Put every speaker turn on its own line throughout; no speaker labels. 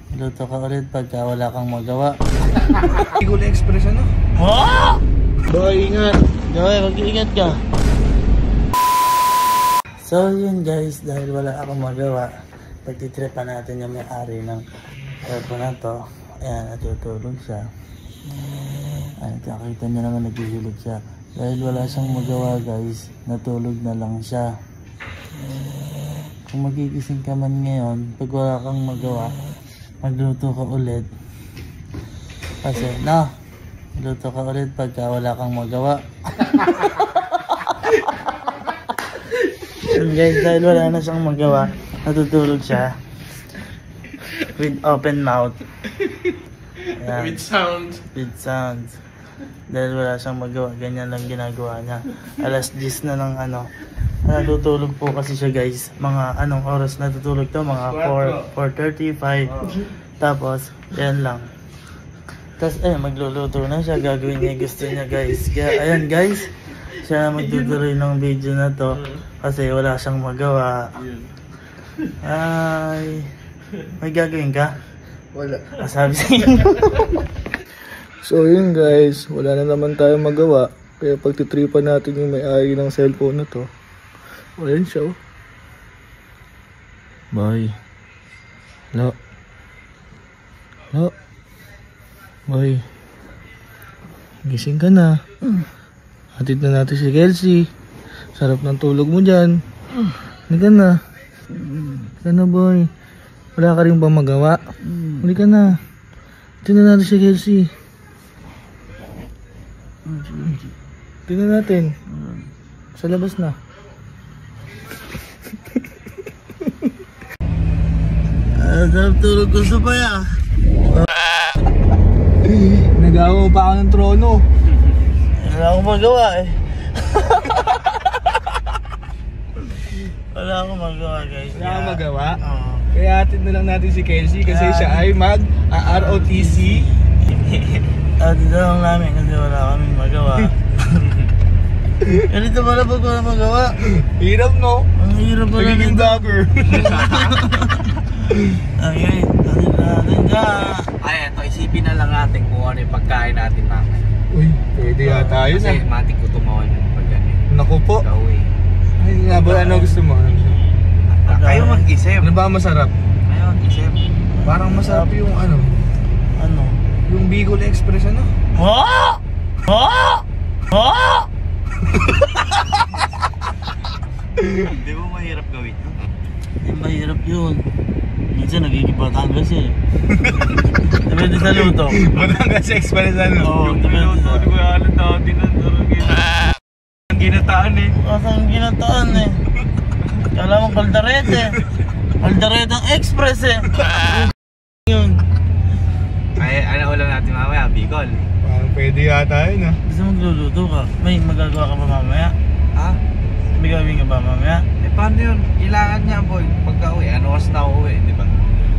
Luto ka ulit pagka wala kang magawa.
Bicol Express ano?
Oh!
Boy, ingat.
Joy, mag-iingat ka. So yun guys, dahil wala akong magawa, pagtitripan natin yung may-ari ng aircon na to. Ayan, natutulog siya. Ayan, kakita niya naman naghihilog siya. Dahil wala siyang magawa guys, natulog na lang siya. Kung magigising ka man ngayon, pag wala kang magawa, magluto ka ulit. Kasi, magluto ka ulit pagka wala kang magawa. Yun guys, dahil wala na siyang magawa, natutulog siya. With open mouth. Ayan.
With sound.
With sounds. Dahil wala siyang magawa, ganyan lang ginagawa niya. Alas 10 na ng natutulog po kasi siya guys. Mga anong oras natutulog to? Mga 4:35. Tapos, yan lang. Tapos magluluto na siya, gagawin niya gusto niya guys. Kaya ayan guys, siya magtutuloy ng video na to kasi wala siyang magawa. Ay, may gagawin ka?
Wala.
Sabi sa inyo.
So yun guys, wala na naman tayong magawa. Kaya pagtitripan natin yung may-ari ng cellphone na to. Ayan siya oh. Bye. Hello. Hello. Bye. Gising ka na. Hatid na natin si Kelsey. Sarap ng tulog mo dyan. Hindi ka na. Hindi na boy. Wala ka rin ba magawa? Hindi ka na. Hatid na natin si Kelsey. Tingnan natin. Sa labas na.
Sarap tulog ko sa paya.
Nagawa pa ako ng trono.
Wala akong magawa eh. Wala akong magawa guys.
Wala akong magawa?
Oo.
Kaya atin na lang natin si Kelsey kasi siya ay mag-ROTC.
Dito lang namin kasi wala kaming magawa. Ganito pala pag wala magawa.
Hirap no?
Ang hirap pala
Nagiging
nito.
vlogger.
Okay, natin natin ka.
Ay, ito, isipin na lang natin kung ano yung pagkain natin mamaya.
Uy, pwede yata yun
Kasi matik ko tumawan yung pag ganyan.
Naku po.
Gawin.
Ay, nga ba ano gusto mo?
Kayo mag-isip.
Ano ba masarap?
Kayo mag-isip.
Parang masarap yung ano,
Ano?
yung Bicol Express ano?
Oh! Oh! Oh!
Di ba mahirap gawin yun?
Hindi mahirap yun. Minsan nagigibatan kasi. Depende sa luto.
Batangas Express ano?
Oo,
Yung
depende
piloto,
sa...
di ko alam natin ang tarangin. Ang ginataan eh.
Kasang ginataan eh. Kala mo Calderete. Calderetang Express eh. Yun.
Ay, ano ulam natin mamaya? Bicol.
Parang pwede yata yun ah.
Gusto magluluto ka? May magagawa ka ba mamaya?
Ha?
May gawin ka ba mamaya?
Eh, paano yun? Kailangan niya, boy. Pagka uwi, ano oras na uwi, di ba?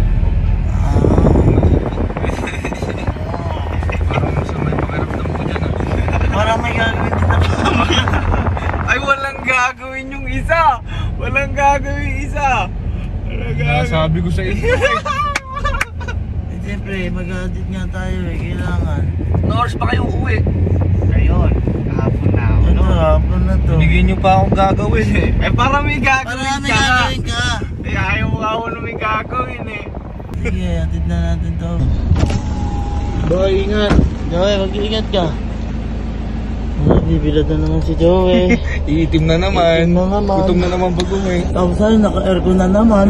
Parang masama yung pakaramdam ko dyan ah.
Parang may gagawin ka mamaya.
Ay, walang gagawin yung isa! Walang gagawin yung isa! Walang gagawin.
Sabi ko sa inyo eh.
Eh siyempre, mag-audit nga tayo eh. Kailangan.
Ano oras pa kayo uwi? Ngayon, kahapon na ako.
Ito, hapon na to.
Binigyan nyo pa akong gagawin eh.
Eh, para may gagawin
Para may
ka.
gagawin ka.
Eh, ayaw mo ako na may gagawin eh.
Sige, atid na natin to.
Boy, ingat.
Joey, mag-iingat ka. Bibilad na naman si Joey.
Iitim na naman.
Iitim na naman.
Gutom na naman pag-uwi.
Tapos ay, naka-aircon na naman.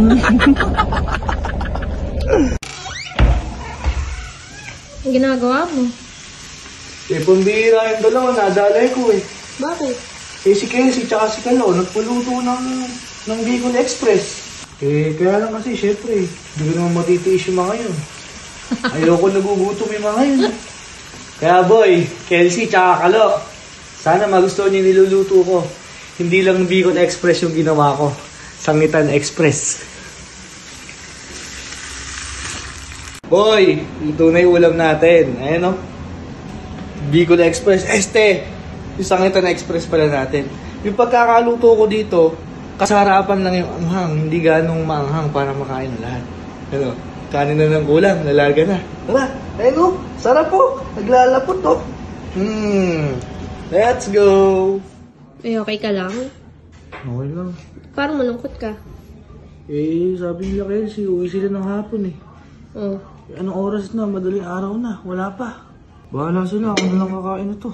Ang ginagawa mo?
Eh, pambihira yung dalawa, nadalay ko eh.
Bakit?
Eh, si Kelsey tsaka si Kalo, nagpuluto ng Bicol Express. Eh, kaya lang kasi, syempre, hindi ko naman matitiis yung mga yun. Ayoko nagugutom yung mga yun. Kaya boy, Kelsey tsaka Kalo, sana magustuhan niyo yung niluluto ko. Hindi lang Bicol Express yung ginawa ko. Sangitan Express. Boy, ito na yung ulam natin. Ayan o. Bicol Express. Yung Sangitan Express pala natin. Yung pagkakaluto ko dito, kasarapan lang yung anghang. Hindi ganong maanghang para makain na lahat. Ano? Kanin na ng kulang, lalaga na. Tara, ayun o, sarap po. Naglalapot to. Let's go.
Eh, okay ka lang?
Okay lang.
Parang malungkot ka.
Eh, sabi nila Kelsey, uwi sila ng hapon eh.
Oh.
Anong oras na? Madaling araw na. Wala pa. Bahala sila. Ako na lang kakain ito.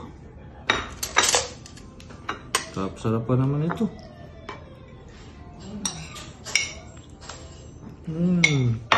Sarap pa naman ito.